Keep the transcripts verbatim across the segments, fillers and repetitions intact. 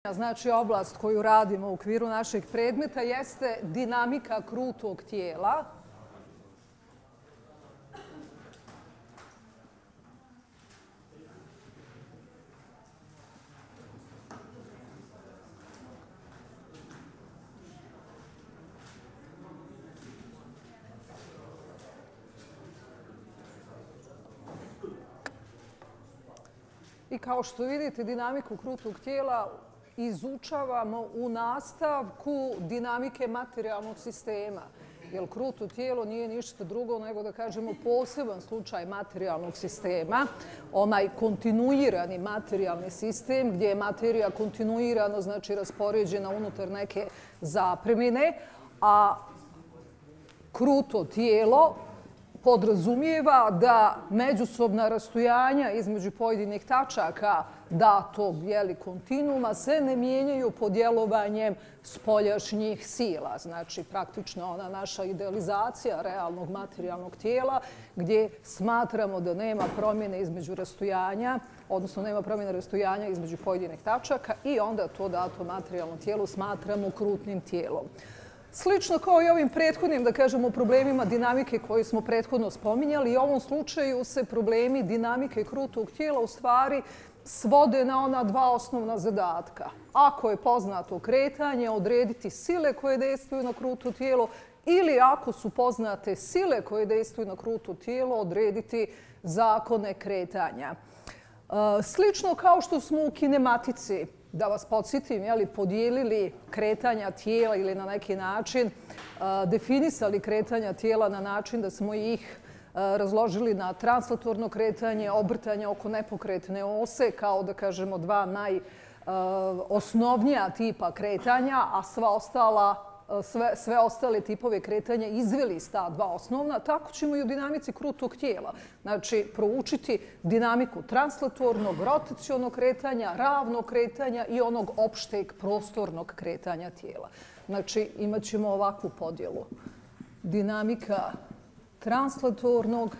Znači, oblast koju radimo u okviru našeg predmeta jeste dinamika krutog tijela. I kao što vidite, dinamiku krutog tijela izučavamo u nastavku dinamike materijalnog sistema. Jer kruto tijelo nije ništa drugo nego, da kažemo, poseban slučaj materijalnog sistema. Onaj kontinuirani materijalni sistem gdje je materija kontinuirano, znači raspoređena unutar neke zapremine, a kruto tijelo podrazumijeva da međusobna rastojanja između pojedinih tačaka datog kontinuuma se ne mijenjaju pod djelovanjem spoljašnjih sila. Znači, praktično ona naša idealizacija realnog materijalnog tijela gdje smatramo da nema promjene između rastojanja, odnosno nema promjene rastojanja između pojedinih tačaka i onda to dato materijalno tijelo smatramo krutnim tijelom. Slično kao i ovim prethodnim, da kažemo, problemima dinamike koje smo prethodno spominjali, i u ovom slučaju se problemi dinamike krutog tijela u stvari svode na ona dva osnovna zadatka. Ako je poznato kretanje, odrediti sile koje dejstvuju na kruto tijelo, ili ako su poznate sile koje dejstvuju na kruto tijelo, odrediti zakone kretanja. Slično kao što smo u kinematici, da vas podsjetim, podijelili kretanja tijela ili na neki način definisali kretanja tijela na način da smo ih razložili na translatorno kretanje, obrtanje oko nepokretne ose, kao da kažemo dva najosnovnija tipa kretanja, a sva ostala Sve, sve ostale tipove kretanja izveli iz ta dva osnovna, tako ćemo i u dinamici krutog tijela. Znači, proučiti dinamiku translatornog, rotacionog kretanja, ravnog kretanja i onog opšteg prostornog kretanja tijela. Znači, imat ćemo ovakvu podjelu. Dinamika translatornog,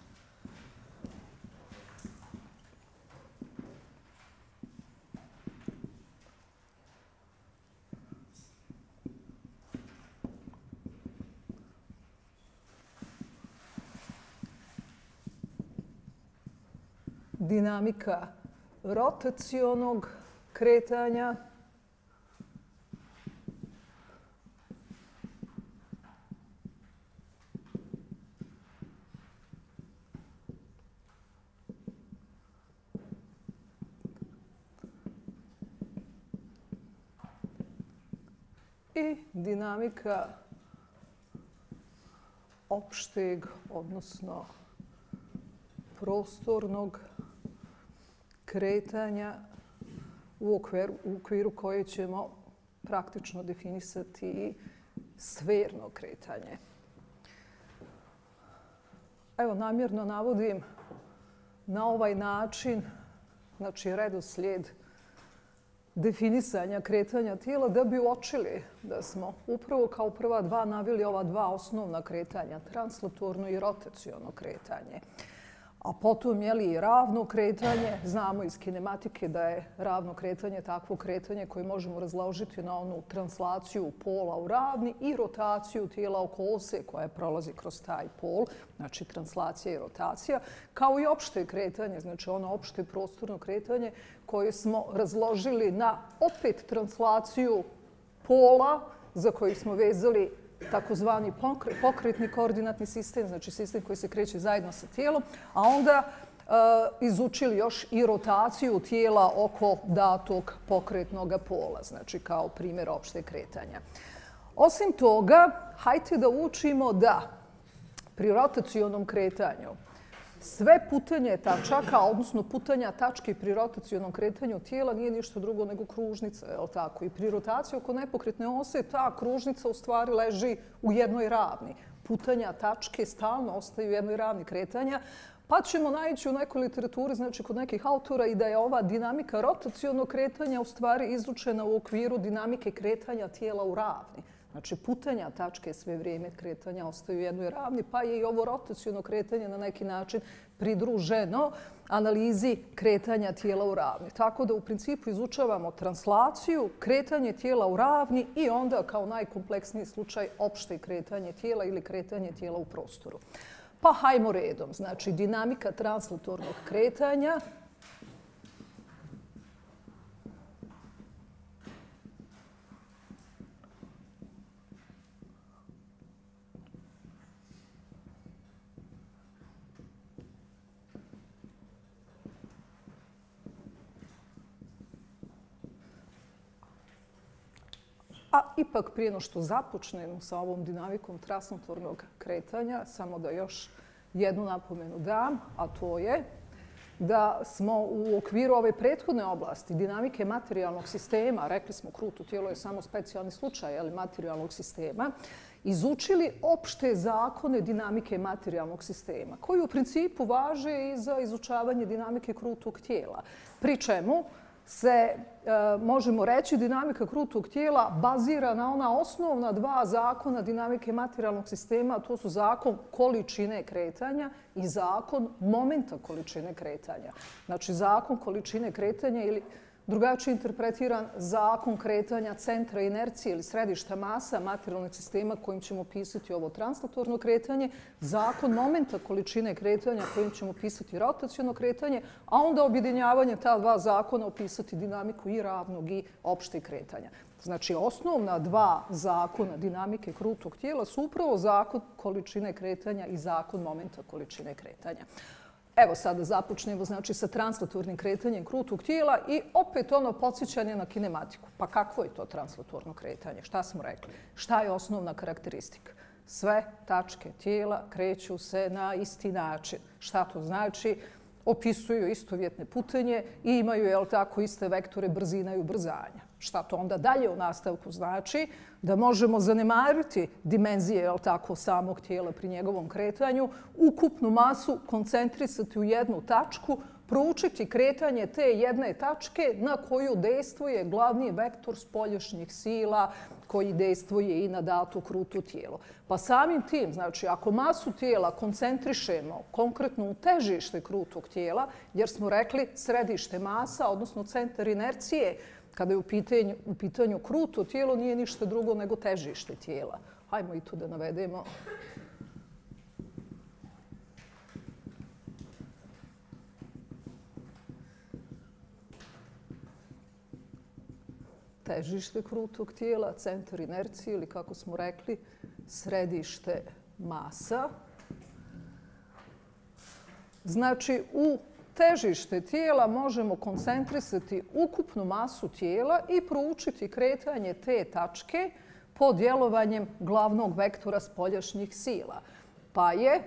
dinamika rotacionog kretanja, i dinamika opšteg, odnosno prostornog kretanja u okviru, u okviru koje ćemo praktično definisati i sferno kretanje. Evo, namjerno navodim na ovaj način, znači redoslijed definisanja kretanja tijela da bi uočili da smo upravo kao prva dva naveli ova dva osnovna kretanja, translatorno i rotaciono kretanje. A potom je li ravno kretanje, znamo iz kinematike da je ravno kretanje takvo kretanje koje možemo razložiti na onu translaciju pola u ravni i rotaciju tijela oko ose koja prolazi kroz taj pol, znači translacija i rotacija, kao i opšte kretanje, znači ono opšte prostorno kretanje koje smo razložili na opet translaciju pola za koji smo vezali takozvani pokretni koordinatni sistem, znači sistem koji se kreće zajedno sa tijelom, a onda e, izučili još i rotaciju tijela oko datog pokretnog pola, znači kao primjer opšte kretanja. Osim toga, hajde da učimo da pri rotacionom kretanju sve putanje tačaka, odnosno putanja tačke pri rotacionom kretanju tijela nije ništa drugo nego kružnica, je li tako? I pri rotaciji oko nepokretne ose ta kružnica u stvari leži u jednoj ravni. Putanja tačke stalno ostaju u jednoj ravni kretanja, pa ćemo naići u nekoj literaturi, znači kod nekih autora, i da je ova dinamika rotacionog kretanja u stvari izučena u okviru dinamike kretanja tijela u ravni. Znači, putanja tačke sve vrijeme kretanja ostaju jednoj ravni, pa je i ovo rotaciono kretanje na neki način pridruženo analizi kretanja tijela u ravni. Tako da u principu izučavamo translaciju, kretanje tijela u ravni i onda kao najkompleksniji slučaj opšte kretanje tijela ili kretanje tijela u prostoru. Pa hajmo redom. Znači, dinamika translatornog kretanja. A ipak prije no što započnemo sa ovom dinamikom translatornog kretanja, samo da još jednu napomenu dam, a to je da smo u okviru ove prethodne oblasti dinamike materijalnog sistema, rekli smo kruto tijelo je samo specijalni slučaj ali materijalnog sistema, izučili opšte zakone dinamike materijalnog sistema, koji u principu važe i za izučavanje dinamike krutog tijela. Pri čemu se, e, možemo reći, dinamika krutog tijela bazira na ona osnovna dva zakona dinamike materijalnog sistema, a to su zakon količine kretanja i zakon momenta količine kretanja. Znači, zakon količine kretanja ili drugačije interpretiran zakon kretanja centra inercije ili središta masa materijalnog sistema kojim ćemo pisati ovo translatorno kretanje, zakon momenta količine kretanja kojim ćemo pisati rotaciono kretanje, a onda objedinjavanje ta dva zakona opisati dinamiku i ravnog i opšte kretanja. Znači, osnovna dva zakona dinamike krutog tijela su upravo zakon količine kretanja i zakon momenta količine kretanja. Evo sada započnemo znači, sa translatornim kretanjem krutog tijela i opet ono podsjećanje na kinematiku. Pa kakvo je to translatorno kretanje? Šta smo rekli? Šta je osnovna karakteristika? Sve tačke tijela kreću se na isti način. Šta to znači? Opisuju istovjetne putanje i imaju, jel tako, iste vektore brzina i ubrzanja. Šta to onda dalje u nastavku znači? Da možemo zanemariti dimenzije, jel tako, samog tijela pri njegovom kretanju, ukupnu masu koncentrisati u jednu tačku, proučiti kretanje te jedne tačke na koju dejstvuje glavni vektor spoljašnjih sila koji dejstvuje i na dato kruto tijelo. Pa samim tim, znači, ako masu tijela koncentrišemo konkretno u težište krutog tijela, jer smo rekli središte masa, odnosno centar inercije, kada je u pitanju, u pitanju kruto tijelo, nije ništa drugo nego težište tijela. Hajmo i to da navedemo. Težište krutog tijela, centar inercije ili kako smo rekli, središte masa. Znači, u težište tijela možemo koncentrisati ukupnu masu tijela i proučiti kretanje te tačke pod djelovanjem glavnog vektora spoljašnjih sila. Pa je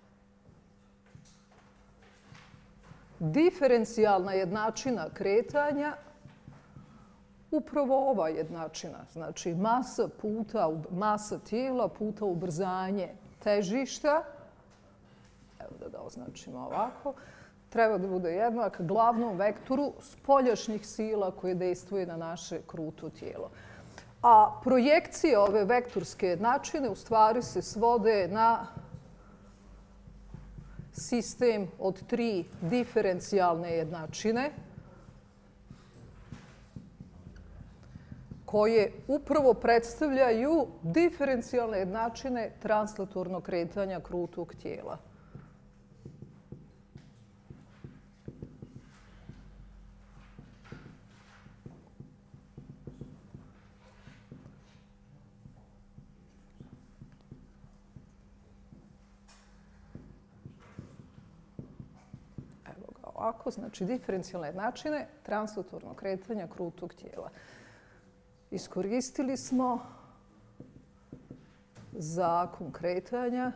diferencijalna jednačina kretanja upravo ova jednačina. Znači masa puta masa tijela puta ubrzanje težišta. Evo da ga označimo ovako. Treba da bude jednak glavnom vektoru spoljašnjih sila koje dejstvuje na naše kruto tijelo. A projekcije ove vektorske jednačine u stvari se svode na sistem od tri diferencijalne jednačine koje upravo predstavljaju diferencijalne jednačine translatornog kretanja krutog tijela. Ovako, znači diferencijalne jednačine translatornog kretanja krutog tijela. Iskoristili smo zakon kretanja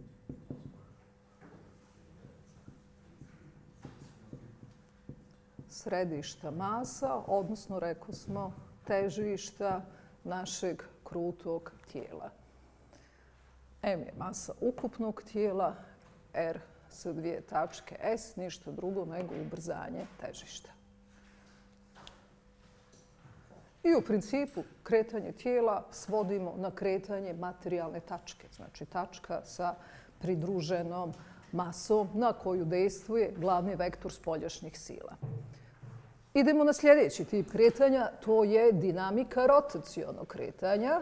središta masa, odnosno rekli smo težišta našeg krutog tijela. M je masa ukupnog tijela, R sa dvije tačke S, ništa drugo nego ubrzanje težišta. I u principu kretanje tijela svodimo na kretanje materijalne tačke. Znači tačka sa pridruženom masom na koju dejstvuje glavni vektor spoljašnjih sila. Idemo na sljedeći tip kretanja, to je dinamika rotacionog kretanja.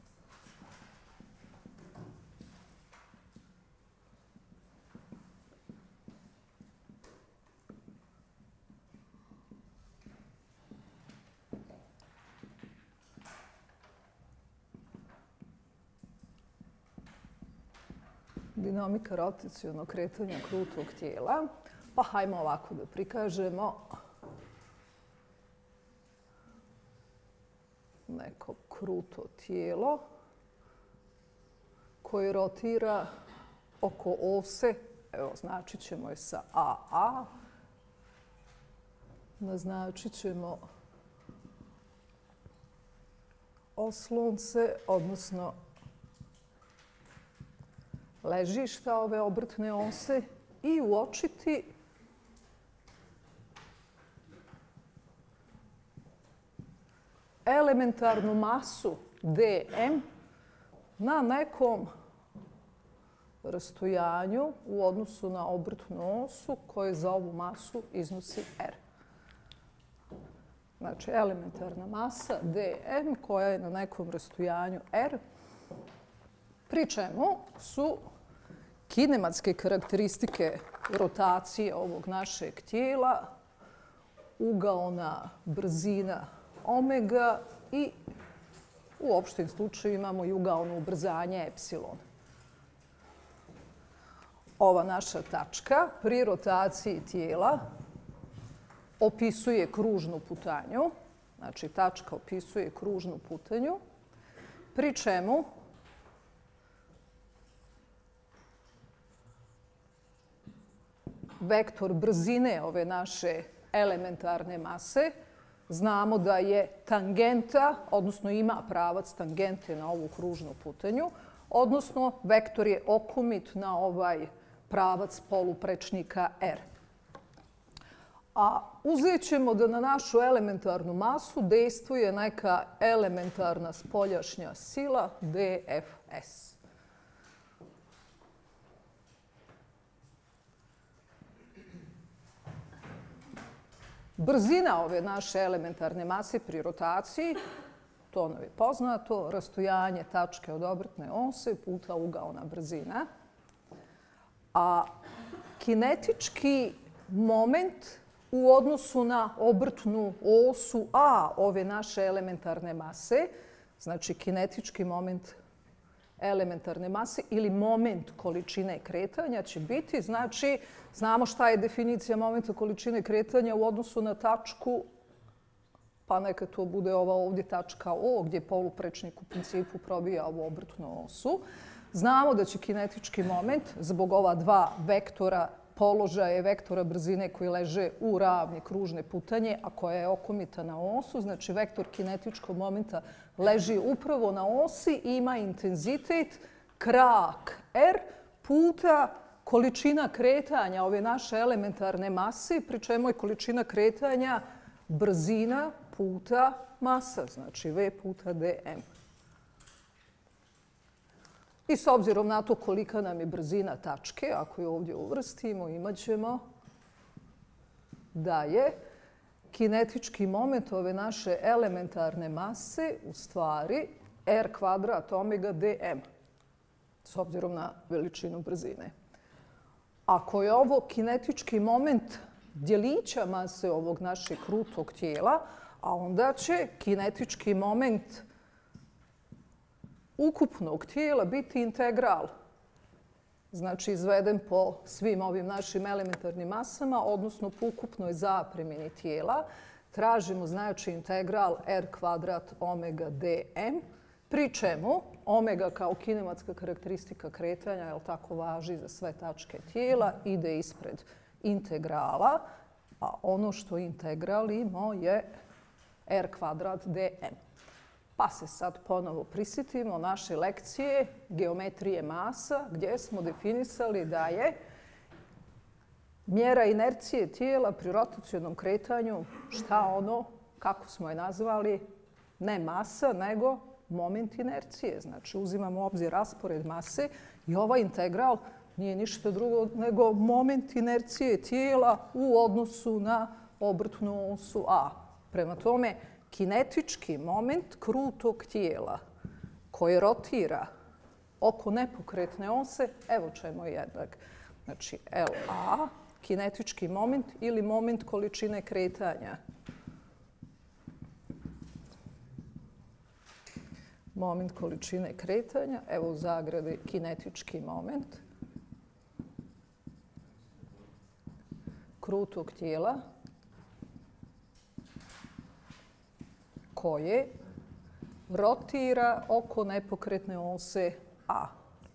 Dinamika rotacionog kretanja krutog tijela. Pa hajmo ovako da prikažemo neko kruto tijelo koje rotira oko ose. Evo, značit ćemo je sa A A. Naznačit ćemo oslonce, odnosno ležišta ove obrtne ose i uočiti elementarnu masu dm na nekom rastojanju u odnosu na obrtnu osu koje za ovu masu iznosi R. Znači, elementarna masa dm koja je na nekom rastojanju R, pri čemu su kinematske karakteristike rotacije ovog našeg tijela ugaona brzina omega i u opštim slučaju imamo i ugaono ubrzanje epsilon. Ova naša tačka pri rotaciji tijela opisuje kružnu putanju. Znači, tačka opisuje kružnu putanju, pri čemu vektor brzine ove naše elementarne mase znamo da je tangenta, odnosno ima pravac tangente na ovu kružnu putanju, odnosno vektor je okomit na ovaj pravac poluprečnika R. A uzet ćemo da na našu elementarnu masu dejstvuje neka elementarna spoljašnja sila dfs. Brzina ove naše elementarne mase pri rotaciji, to nam je poznato, rastojanje tačke od obrtne ose puta ugaona brzina. A kinetički moment u odnosu na obrtnu osu A ove naše elementarne mase, znači kinetički moment elementarne mase ili moment količine kretanja će biti, znači znamo šta je definicija momenta količine kretanja u odnosu na tačku, pa neka to bude ova ovdje tačka O gdje poluprečnik u principu probija ovu obrtnu osu. Znamo da će kinetički moment zbog ova dva vektora položaje vektora brzine koji leže u ravni kružne putanje, a koja je okomita na osu. Znači, vektor kinetičkog momenta leži upravo na osi i ima intenzitet krak R puta količina kretanja ove naše elementarne mase, pri čemu je količina kretanja brzina puta masa, znači V puta dm. I s obzirom na to kolika nam je brzina tačke, ako je ovdje uvrstimo, imat ćemo da je kinetički moment ove naše elementarne mase u stvari R kvadrat omega dm, s obzirom na veličinu brzine. Ako je ovo kinetički moment djelića mase ovog našeg krutog tijela, a onda će kinetički moment ukupnog tijela biti integral. Znači, izveden po svim ovim našim elementarnim masama, odnosno po ukupnoj zapremini tijela. Tražimo, znači, integral R kvadrat omega dm, pri čemu omega kao kinematska karakteristika kretanja, jel tako, važi za sve tačke tijela, ide ispred integrala, a ono što integralimo je R kvadrat dm. Pa se sad ponovo prisjetimo naše lekcije geometrije masa gdje smo definisali da je mjera inercije tijela pri rotacionom kretanju, šta ono, kako smo je nazvali, ne masa, nego moment inercije. Znači, uzimamo u obzir raspored mase i ovaj integral nije ništa drugo nego moment inercije tijela u odnosu na obrtnu osu A. Prema tome, kinetički moment krutog tijela koje rotira oko nepokretne ose, evo čemu je jednak. Znači, L A, kinetički moment ili moment količine kretanja. Moment količine kretanja, evo u zagradi kinetički moment krutog tijela koje rotira oko nepokretne ose A.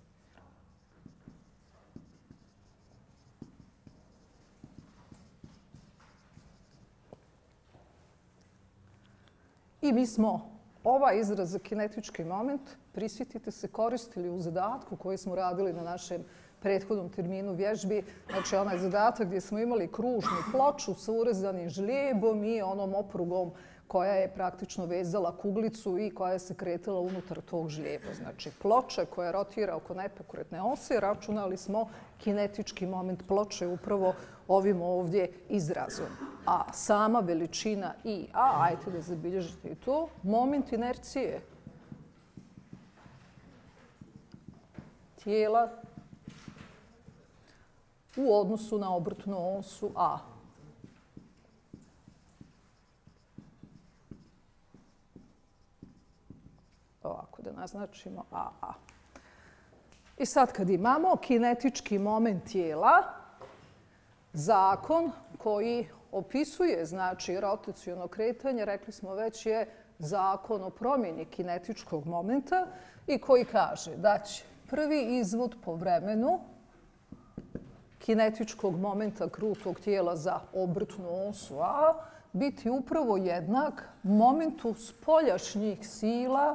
I mi smo ovaj izraz za kinetički moment, prisjetite se, koristili u zadatku koji smo radili na našem prethodnom terminu vježbi. Znači, onaj zadatak gdje smo imali kružnu ploču sa urezanim žlijebom i onom oprugom koja je praktično vezala kuglicu i koja se kretala unutar tog žlijeba. Znači, ploča koja rotira oko nepokretne ose, računali smo kinetički moment ploče upravo ovim ovdje izrazom. A sama veličina I A, ajte da zabilježite i to, moment inercije tijela u odnosu na obrtnu osu A. Ovako da naznačimo A A. I sad kad imamo kinetički moment tijela, zakon koji opisuje, znači, rotaciono kretanje, rekli smo već, je zakon o promjeni kinetičkog momenta i koji kaže da će prvi izvod po vremenu kinetičkog momenta krutog tijela za obrtnu osu A biti upravo jednak momentu spoljašnjih sila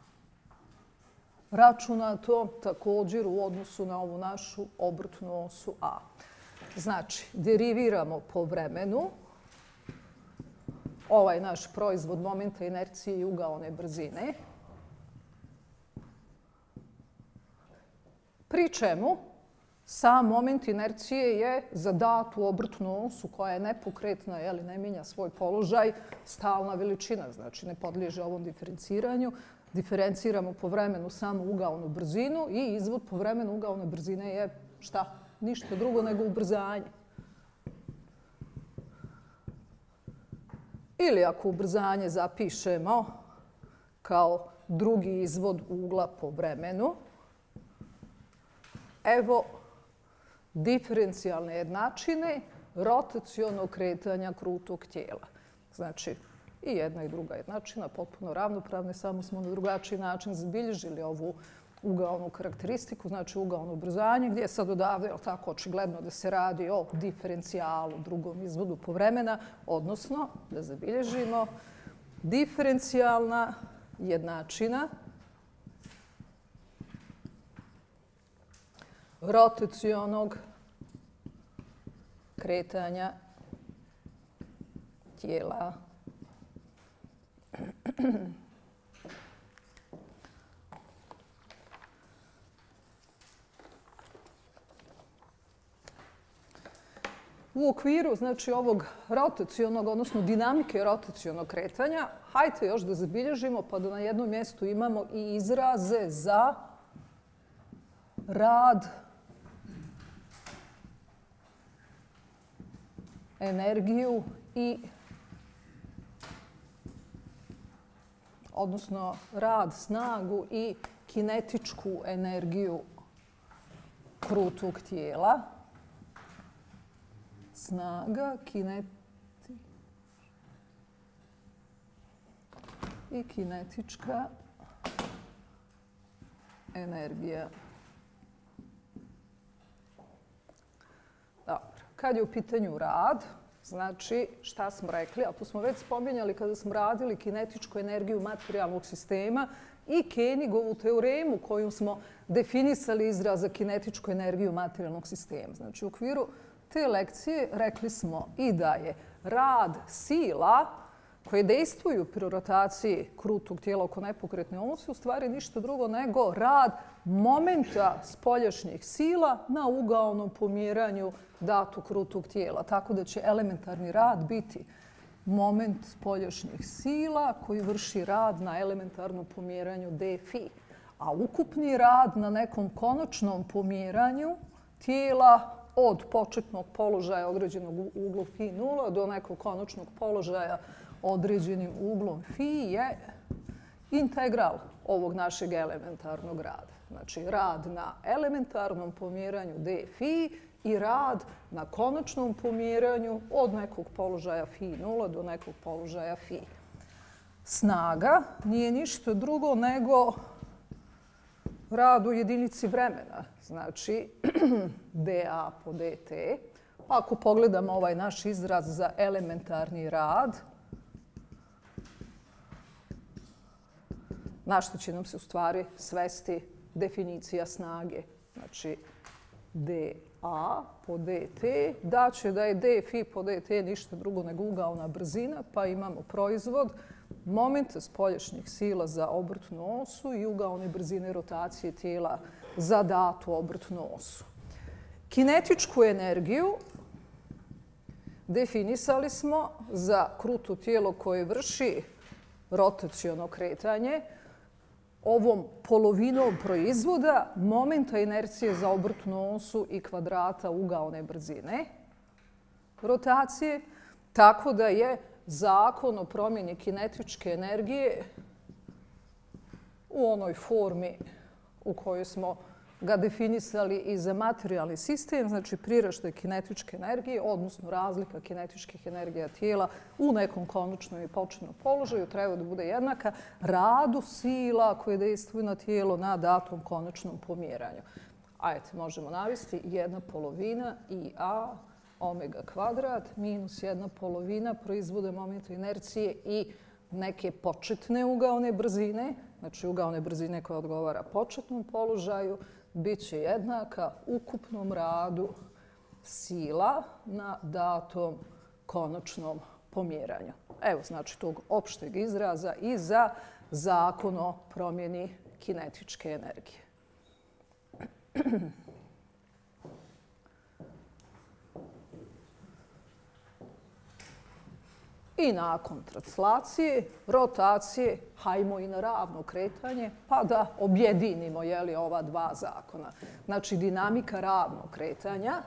računato također u odnosu na ovu našu obrtnu osu A. Znači, deriviramo po vremenu ovaj naš proizvod momenta inercije i ugaone brzine, pri čemu sam moment inercije je za datu obrtnu osu koja je nepokretna, jeli, ne mijenja svoj položaj, stalna veličina, znači ne podliježe ovom diferenciranju. Diferenciramo po vremenu samo ugaonu brzinu i izvod po vremenu ugaone brzine je šta? Ništa drugo nego ubrzanje. Ili ako ubrzanje zapišemo kao drugi izvod ugla po vremenu, evo diferencijalne jednačine rotacionog kretanja krutog tijela. Znači, i jedna i druga jednačina potpuno ravnopravne, samo smo na drugačiji način zabilježili ovu ugaonu karakteristiku, znači ugaono ubrzanje, gdje je sad odavde, jel tako, očigledno da se radi o diferencijalu, drugom izvodu po vremena, odnosno da zabilježimo diferencijalna jednačina rotacionog kretanja tijela. U okviru, znači, ovog rotacionog, odnosno dinamike rotacionog kretanja, hajte još da zabilježimo pa da na jednom mjestu imamo i izraze za rad, energiju i, odnosno rad, snagu i kinetičku energiju krutog tijela. Snaga, kineti i kinetička energija. Dobro. Kad je u pitanju rad, znači šta smo rekli, a to smo već spominjali kada smo radili kinetičku energiju materijalnog sistema i Koenigovu teoremu kojom smo definisali izraz za kinetičku energiju materijalnog sistema. Znači u okviru te lekcije rekli smo i da je rad sila koje dejstvuju pri rotaciji krutog tijela oko nepokretne osi u stvari ništa drugo nego rad momenta spoljašnjih sila na ugaonom pomjeranju datog krutog tijela. Tako da će elementarni rad biti moment spoljašnjih sila koji vrši rad na elementarnom pomjeranju dφ. A ukupni rad na nekom konačnom pomjeranju tijela od početnog položaja određenog uglom φ nula do nekog konačnog položaja određenim uglom φ je integral ovog našeg elementarnog rada. Znači rad na elementarnom pomjeranju dφ i rad na konačnom pomjeranju od nekog položaja φ nula do nekog položaja φ. Snaga nije ništa drugo nego rad u jedinici vremena, znači dA po dt. Ako pogledamo ovaj naš izraz za elementarni rad, na što će nam se u stvari svesti definicija snage. Znači dA po dt daće da je dφ po dt ništa drugo nego ugaona brzina, pa imamo proizvod momenta spoljašnjih sila za obrtnu osu i ugaone brzine rotacije tijela za datu obrtnu osu. Kinetičku energiju definisali smo za kruto tijelo koje vrši rotaciono kretanje ovom polovinom proizvoda momenta inercije za obrtnu osu i kvadrata ugaone brzine rotacije, tako da je zakon o promjeni kinetičke energije u onoj formi u kojoj smo ga definisali i za materijalni sistem, znači priraštaj kinetičke energije, odnosno razlika kinetičkih energija tijela u nekom konačnom i početnom položaju treba da bude jednaka radu sila koje dejstvuju na tijelo na datom konačnom pomjeranju. Ajde, možemo navesti jedna polovina i a omega kvadrat minus jedna polovina proizvode momenta inercije i neke početne ugaone brzine, znači ugaone brzine koja odgovara početnom položaju, bit će jednaka ukupnom radu sila na datom konačnom pomjeranju. Evo, znači, tog opšteg izraza i za zakon o promjeni kinetičke energije. I nakon translacije, rotacije, hajmo i na ravno kretanje, pa da objedinimo jeli, ova dva zakona. Znači, dinamika ravnog kretanja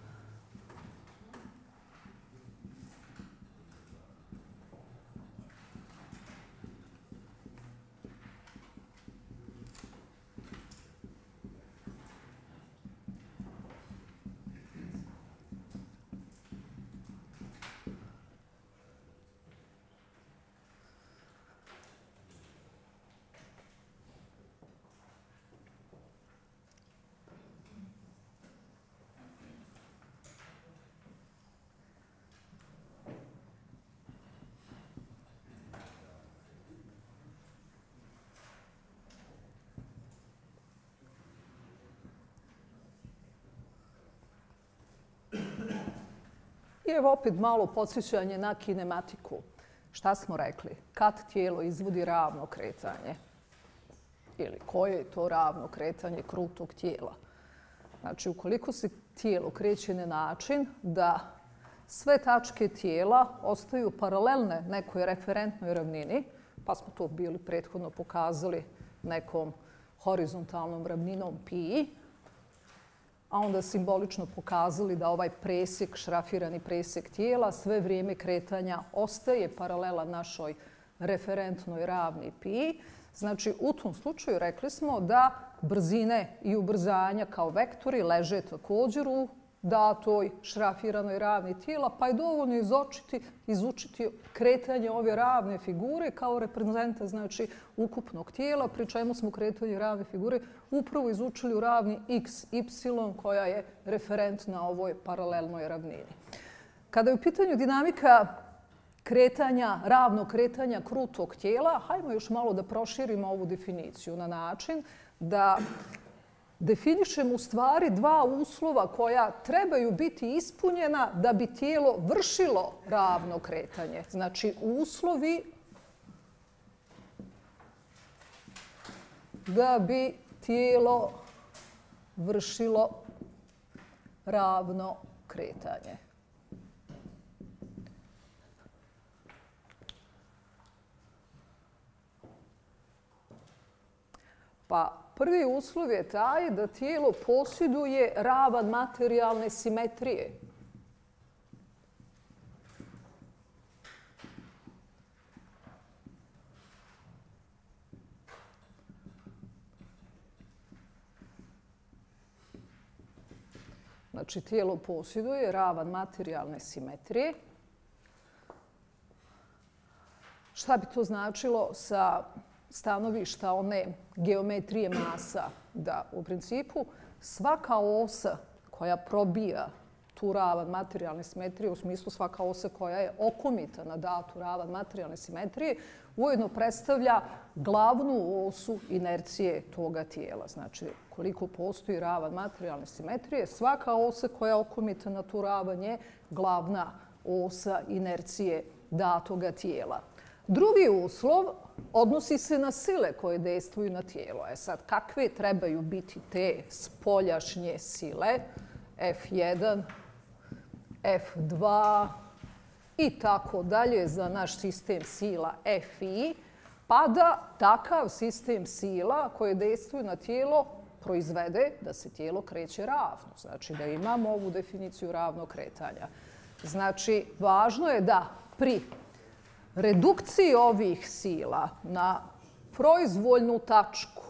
i evo opet malo podsjećanje na kinematiku. Šta smo rekli? Kad tijelo izvodi ravno kretanje ili koje je to ravno kretanje krutog tijela? Znači, ukoliko se tijelo kreće na način da sve tačke tijela ostaju paralelne nekoj referentnoj ravnini, pa smo to bili prethodno pokazali nekom horizontalnom ravninom pi, a onda simbolično pokazali da ovaj presjek, šrafirani presjek tijela, sve vrijeme kretanja ostaje paralela našoj referentnoj ravni pi. Znači, u tom slučaju rekli smo da brzine i ubrzanja kao vektori leže također u datoj šrafiranoj ravni tijela, pa je dovoljno izučiti, izučiti kretanje ove ravne figure kao reprezenta, znači, ukupnog tijela, pri čemu smo kretanje ravne figure upravo izučili u ravni x, y, koja je referentna ovoj paralelnoj ravnini. Kada je u pitanju dinamika kretanja, ravnog kretanja krutog tijela, hajmo još malo da proširimo ovu definiciju na način da definišemo u stvari dva uslova koja trebaju biti ispunjena da bi tijelo vršilo ravno kretanje. Znači, uslovi da bi tijelo vršilo ravno kretanje. Pa prvi uslov je taj da tijelo posjeduje ravan materijalne simetrije. Znači, tijelo posjeduje ravan materijalne simetrije. Šta bi to značilo sa stanovišta one geometrije masa? Da u principu svaka osa koja probija tu ravan materijalne simetrije, u smislu svaka osa koja je okomita na datu ravan materijalne simetrije, ujedno predstavlja glavnu osu inercije toga tijela. Znači, koliko postoji ravan materijalne simetrije, svaka osa koja je okomita na tu ravan je glavna osa inercije datoga tijela. Drugi uslov odnosi se na sile koje dejstvuju na tijelo. E sad, kakve trebaju biti te spoljašnje sile? F jedan, F dva i tako dalje za naš sistem sila F I, pa da takav sistem sila koje dejstvuju na tijelo proizvede da se tijelo kreće ravno. Znači da imamo ovu definiciju ravnog kretanja. Znači, važno je da pri redukciji ovih sila na proizvoljnu tačku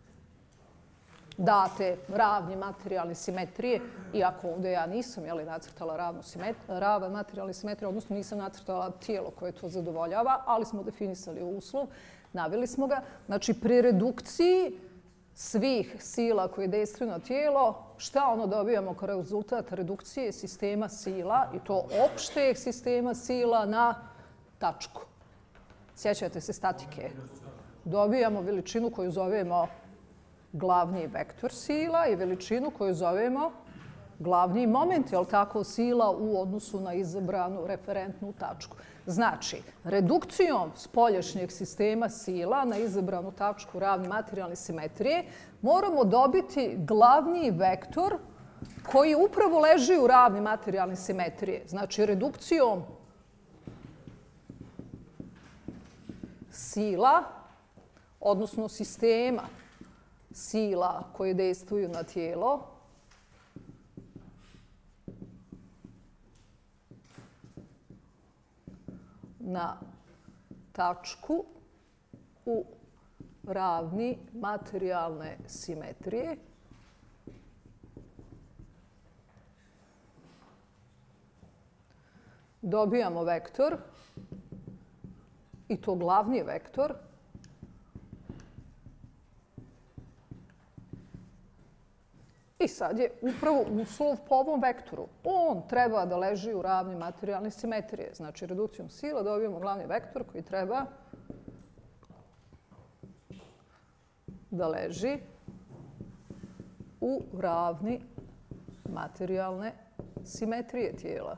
date ravni materijalne simetrije, iako ovdje ja nisam jeli, nacrtala ravnu ravan materijalne simetrije, odnosno nisam nacrtala tijelo koje to zadovoljava, ali smo definisali uslov, naveli smo ga. Znači, pri redukciji svih sila koje dejstvuju na tijelo, šta ono dobijamo kao rezultat redukcije sistema sila, i to opšteg sistema sila na tačku. Sjećate se statike. Dobijamo veličinu koju zovemo glavni vektor sila i veličinu koju zovemo glavni moment, je li tako, sila u odnosu na izabranu referentnu tačku. Znači, redukcijom spoljašnjeg sistema sila na izabranu tačku ravne materijalne simetrije moramo dobiti glavni vektor koji upravo leži u ravni materijalne simetrije. Znači, redukcijom sila, odnosno sistema sila koje dejstvuju na tijelo, na tačku u ravni materijalne simetrije. Dobijamo vektor, i to glavni vektor, i sad je upravo uslov po ovom vektoru. On treba da leži u ravni materijalne simetrije. Znači, redukcijom sila dobijemo glavni vektor koji treba da leži u ravni materijalne simetrije tijela.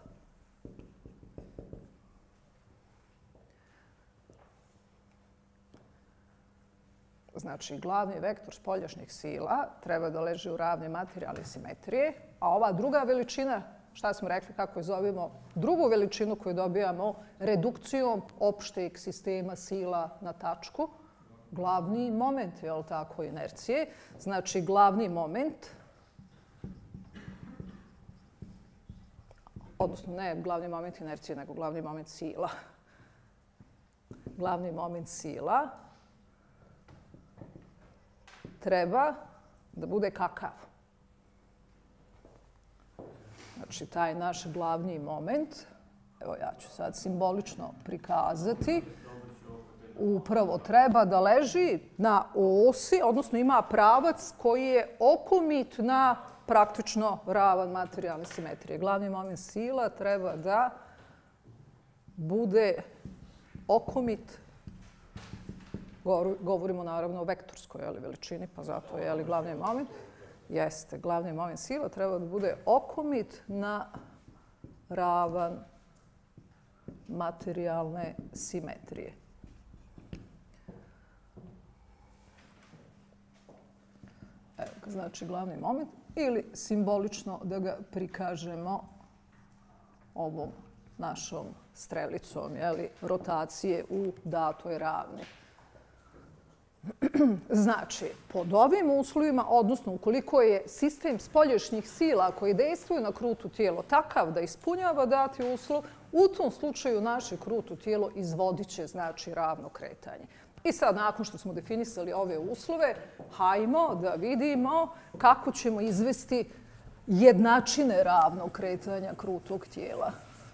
Znači, glavni vektor spoljašnjih sila treba da leži u ravni materijalne simetrije, a ova druga veličina, šta smo rekli, kako je zovemo, drugu veličinu koju dobijamo redukcijom opšteg sistema sila na tačku, glavni moment, je li tako, inercije. Znači, glavni moment, odnosno ne glavni moment inercije, nego glavni moment sila. Glavni moment sila treba da bude kakav. Znači, taj naš glavni moment, evo ja ću sad simbolično prikazati, upravo treba da leži na osi, odnosno ima pravac koji je okomit na praktično ravan materijalne simetrije. Glavni moment sila treba da bude okomit. Govorimo naravno o vektorskoj veličini, pa zato je glavni moment. Jeste, glavni moment sila treba da bude okomit na ravan materijalne simetrije. Evo ga, znači glavni moment, ili simbolično da ga prikažemo ovom našom strelicom, jeli, rotacije u datoj ravni. Znači, pod ovim uslovima, odnosno ukoliko je sistem spoljašnjih sila koji dejstvuju na kruto tijelo takav da ispunjava dati uslov, u tom slučaju naše kruto tijelo izvodit će, znači, ravno kretanje. I sad, nakon što smo definisali ove uslove, hajmo da vidimo kako ćemo izvesti jednačine ravnog kretanja krutog tijela.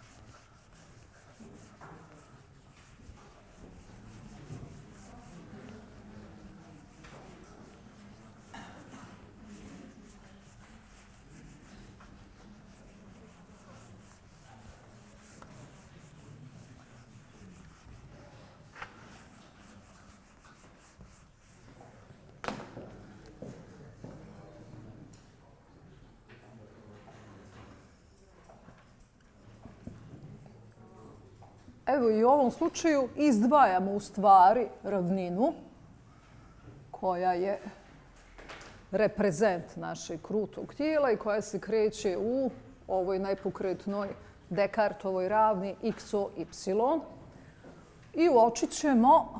Evo i u ovom slučaju izdvajamo u stvari ravninu koja je reprezent našeg krutog tijela i koja se kreće u ovoj nepokretnoj Descartovoj ravni x o y. I uočit ćemo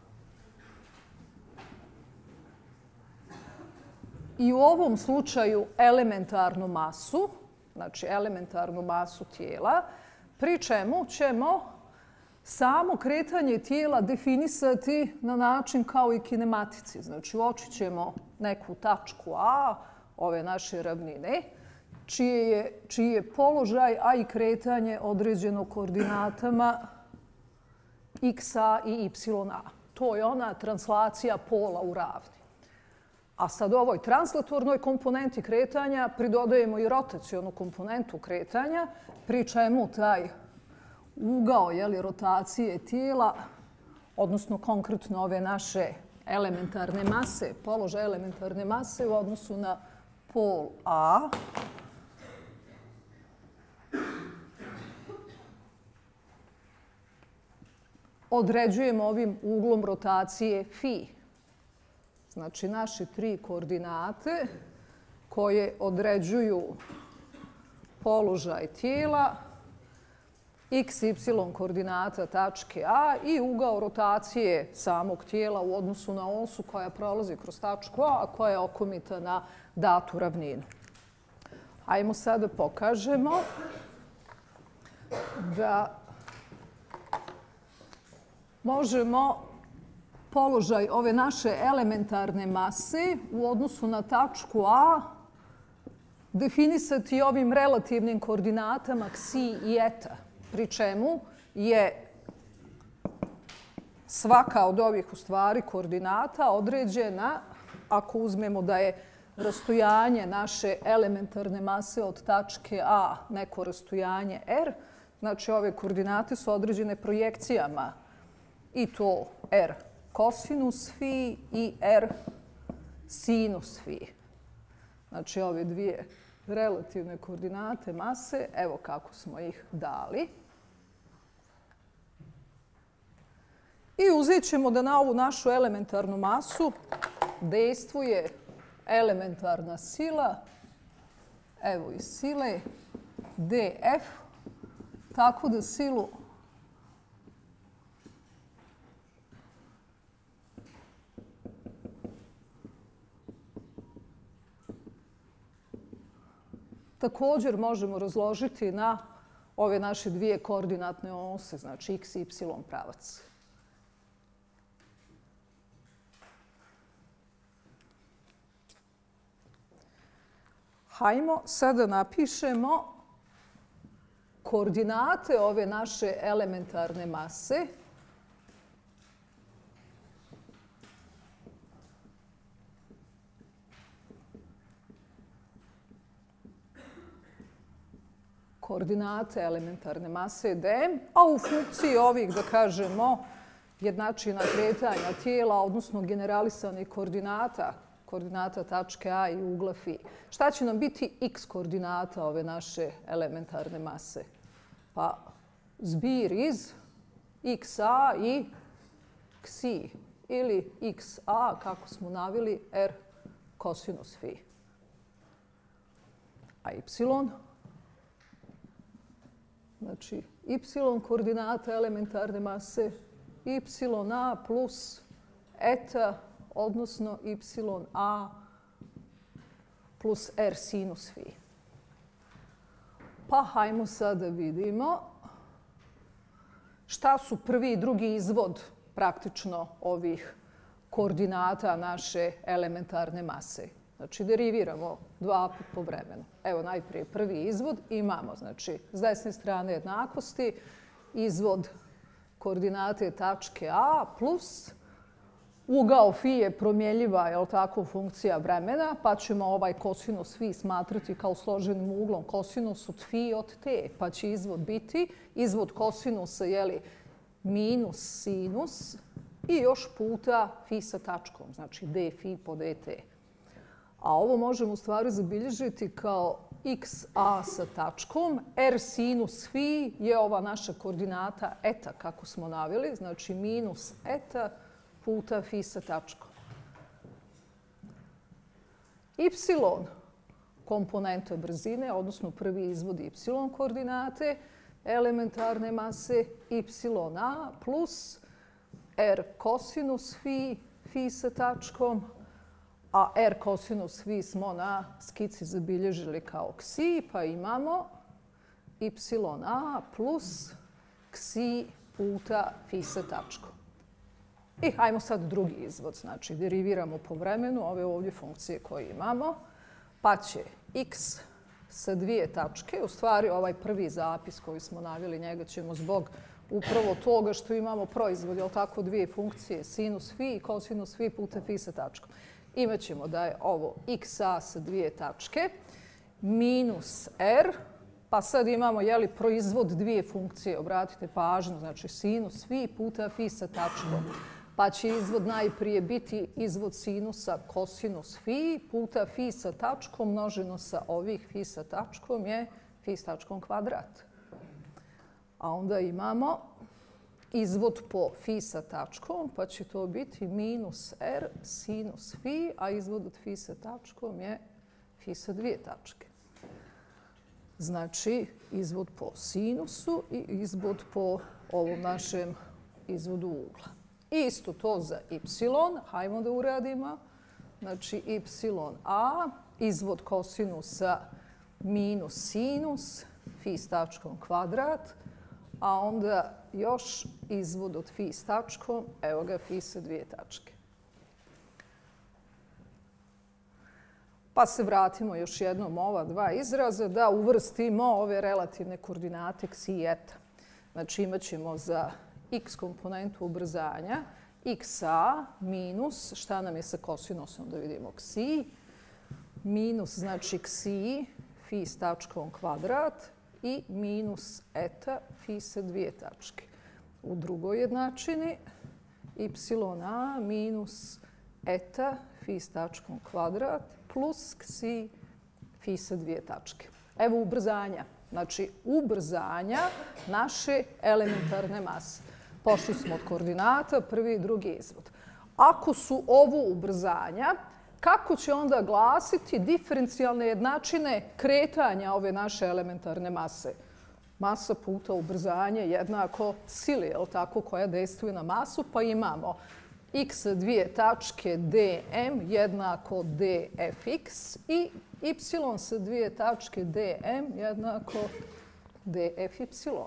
i u ovom slučaju elementarnu masu, znači elementarnu masu tijela, pri čemu ćemo samo kretanje tijela definisati na način kao i kinematici. Znači, uočit ćemo neku tačku A, ove naše ravnine, čiji je, čiji je položaj, a i kretanje određeno koordinatama xa i ya. To je ona translacija pola u ravni. A sad ovoj translatornoj komponenti kretanja pridodajemo i rotacionu komponentu kretanja, pri čemu taj ugao, jeli, rotacije tijela, odnosno konkretno ove naše elementarne mase, položaj elementarne mase u odnosu na pol A, određujemo ovim uglom rotacije φ. Znači, naše tri koordinate koje određuju položaj tijela, x, y koordinata tačke A i ugao rotacije samog tijela u odnosu na osu koja prolazi kroz tačku A, a koja je okomita na datu ravninu. Hajmo sada pokažemo da možemo položaj ove naše elementarne mase u odnosu na tačku A definisati ovim relativnim koordinatama xi i eta, pri čemu je svaka od ovih u stvari koordinata određena, ako uzmemo da je rastojanje naše elementarne mase od tačke A neko rastojanje r, znači ove koordinate su određene projekcijama i to r kosinus φ i r sinus φ. Znači ove dvije relativne koordinate mase, evo kako smo ih dali. I uzet ćemo da na ovu našu elementarnu masu dejstvuje elementarna sila, evo i sile df, tako da silu također možemo razložiti na ove naše dvije koordinatne ose, znači x i y pravac. Hajmo sada napišemo koordinate ove naše elementarne mase. Koordinate elementarne mase dm, a u funkciji ovih, da kažemo, jednačina kretanja tijela, odnosno generalisanih koordinata koordinata tačke A i ugla Φ. Šta će nam biti x koordinata ove naše elementarne mase? Pa zbir iz xa i xi ili xa, kako smo navili, r kosinus Φ. A y, znači y koordinata elementarne mase, ya plus eta, odnosno ya plus r sinus Φ. Pa hajmo sad da vidimo šta su prvi i drugi izvod praktično ovih koordinata naše elementarne mase. Znači, deriviramo dva put po vremenu. Evo najprije prvi izvod. Imamo, znači, s desne strane jednakosti izvod koordinate tačke A plus ugao Φ je promjenjiva, je li tako, funkcija vremena, pa ćemo ovaj kosinus Φ smatrati kao složenim uglom kosinus od Φ od T, pa će izvod biti izvod kosinusa, je li, minus sinus i još puta Φ sa tačkom, znači d Φ po dt. A ovo možemo u stvari zabilježiti kao xa sa tačkom. R sinus Φ je ova naša koordinata eta, kako smo naveli, znači minus eta puta Φ sa tačkom. Y komponenta brzine, odnosno prvi izvod y koordinate elementarne mase ya plus r kosinus Φ, Φ sa tačkom, a r kosinus Φ smo na skici zabilježili kao ksi, pa imamo ya plus ksi puta Φ sa tačkom. I hajmo sad drugi izvod, znači deriviramo po vremenu ove ovdje funkcije koje imamo, pa će x sa dvije tačke, u stvari ovaj prvi zapis koji smo naveli, njega ćemo zbog upravo toga što imamo proizvod, je li tako, dvije funkcije, sinus Φ i kosinus Φ puta Φ sa tačkom. Imaćemo da je ovo xa sa dvije tačke minus r, pa sad imamo, je li, proizvod dvije funkcije, obratite pažnju, znači sinus Φ puta Φ sa tačkom. Pa će izvod najprije biti izvod sinusa kosinus Φ puta Φ sa tačkom množeno sa ovih Φ sa tačkom je Φ s tačkom kvadrat. A onda imamo izvod po Φ sa tačkom, pa će to biti minus r sinus Φ, a izvod od Φ sa tačkom je Φ sa dvije tačke. Znači, izvod po sinusu i izvod po ovom našem izvodu ugla. I isto to za y, hajmo da uradimo. Znači, ya, izvod kosinusa minus sinus, Φ s tačkom kvadrat, a onda još izvod od Φ s tačkom, evo ga, Φ sa dvije tačke. Pa se vratimo još jednom ova dva izraza da uvrstimo ove relativne koordinate ksi i eta. Znači, imat ćemo za x komponentu ubrzanja xa minus, šta nam je sa kosinusom, da vidimo, ksi, minus, znači ksi, Φ s tačkom kvadrat i minus eta, Φ sa dvije tačke. U drugoj jednačini ya minus eta, Φ s tačkom kvadrat plus ksi, Φ sa dvije tačke. Evo ubrzanja. Znači, ubrzanja naše elementarne mase. Pošli smo od koordinata, prvi i drugi izvod. Ako su ovo ubrzanja, kako će onda glasiti diferencijalne jednačine kretanja ove naše elementarne mase? Masa puta ubrzanje jednako sili, je li tako, koja dejstvuje na masu, pa imamo x sa dvije tačke dm jednako dfx i y sa dvije tačke dm jednako dfy.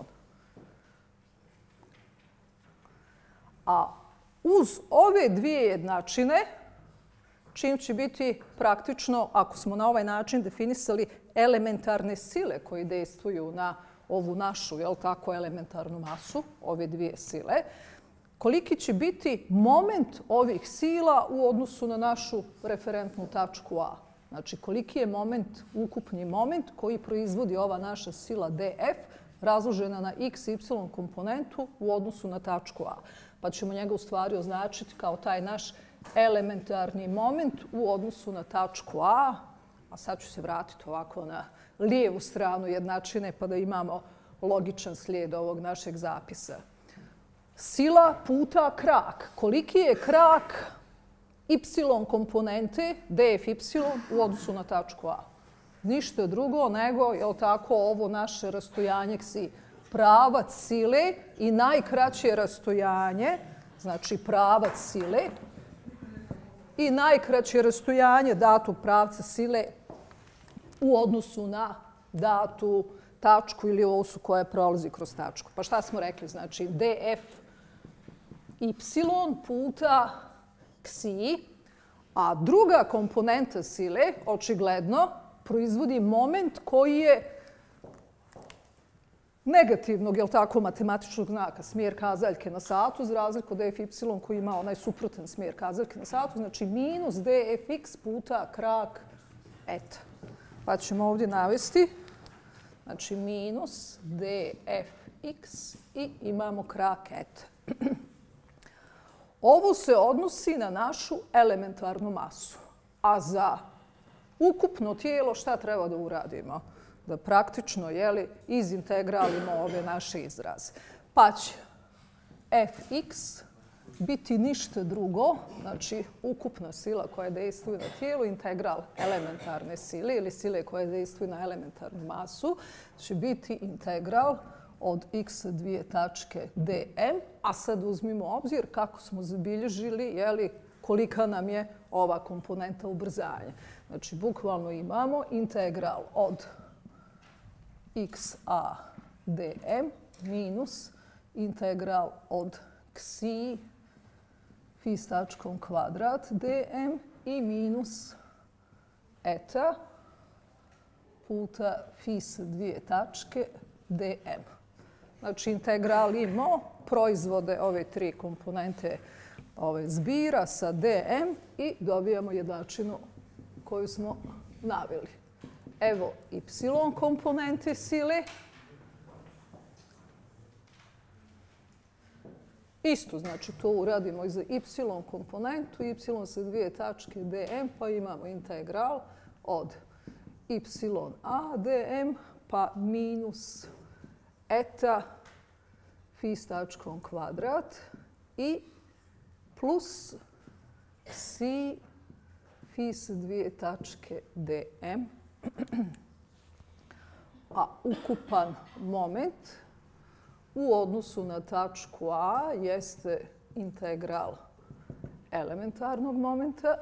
A uz ove dvije jednačine, čim će biti praktično, ako smo na ovaj način definisali elementarne sile koje dejstvuju na ovu našu, je li tako, elementarnu masu, ove dvije sile, koliki će biti moment ovih sila u odnosu na našu referentnu tačku A. Znači, koliki je moment, ukupni moment koji proizvodi ova naša sila df razložena na x, y komponentu u odnosu na tačku A. Pa ćemo njega u stvari označiti kao taj naš elementarni moment u odnosu na tačku A. A sad ću se vratiti ovako na lijevu stranu jednačine pa da imamo logičan slijed ovog našeg zapisa. Sila puta krak. Koliki je krak y komponente dfy u odnosu na tačku A? Ništa drugo nego, je tako, ovo naše rastojanje ksi. Pravac sile i najkraće rastojanje, znači pravac sile, i najkraće rastojanje datog pravca sile u odnosu na datu tačku ili osu koja prolazi kroz tačku. Pa šta smo rekli? Znači df y puta ksi, a druga komponenta sile, očigledno, proizvodi moment koji je negativnog, jel tako, matematičnog znaka, smjer kazaljke na satu, za razliku od dfy koji ima onaj suprotan smjer kazaljke na satu, znači minus dfx puta krak eta. Pa ćemo ovdje navesti, znači minus dfx i imamo krak eta. Ovo se odnosi na našu elementarnu masu. A za ukupno tijelo šta treba da uradimo? Da praktično, jeli, izintegralimo ove naše izraze. Pa će fx biti ništa drugo, znači ukupna sila koja dejstvuje na tijelo, integral elementarne sile ili sile koja dejstvuje na elementarnu masu, će biti integral od x dvije tačke dm, a sad uzmimo obzir kako smo zabilježili, jeli, kolika nam je ova komponenta ubrzanja. Znači, bukvalno imamo integral od xa dm minus integral od ksi fi s tačkom kvadrat dm i minus eta puta fi s dvije tačke dm. Znači, integralimo proizvode ove tri komponente ove zbira sa dm i dobijamo jednačinu koju smo naveli. Evo y komponente sile. Isto, znači to uradimo i za y komponentu, y sa dvije tačke dm, pa imamo integral od ya dm pa minus eta fi s tačkom kvadrat i plus ksi fi s dvije tačke dm, a ukupan moment u odnosu na tačku A jeste integral elementarnog momenta.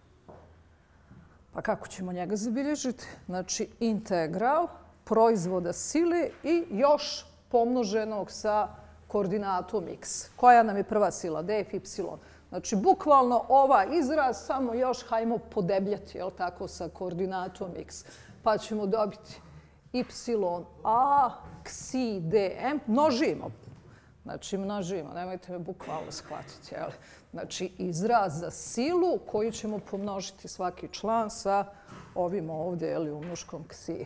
Pa kako ćemo njega zabilježiti? Znači integral proizvoda sile i još pomnoženog sa koordinatom x. Koja nam je prva sila? Dfy. Znači, bukvalno ovaj izraz samo još hajmo podebljati, jel tako, sa koordinatom x. Pa ćemo dobiti ya ksi dm, množimo. Znači, množimo, nemojte me bukvalno shvatiti, jel? Znači, izraz za silu koju ćemo pomnožiti svaki član sa ovim ovdje, jel, umnoškom ksi.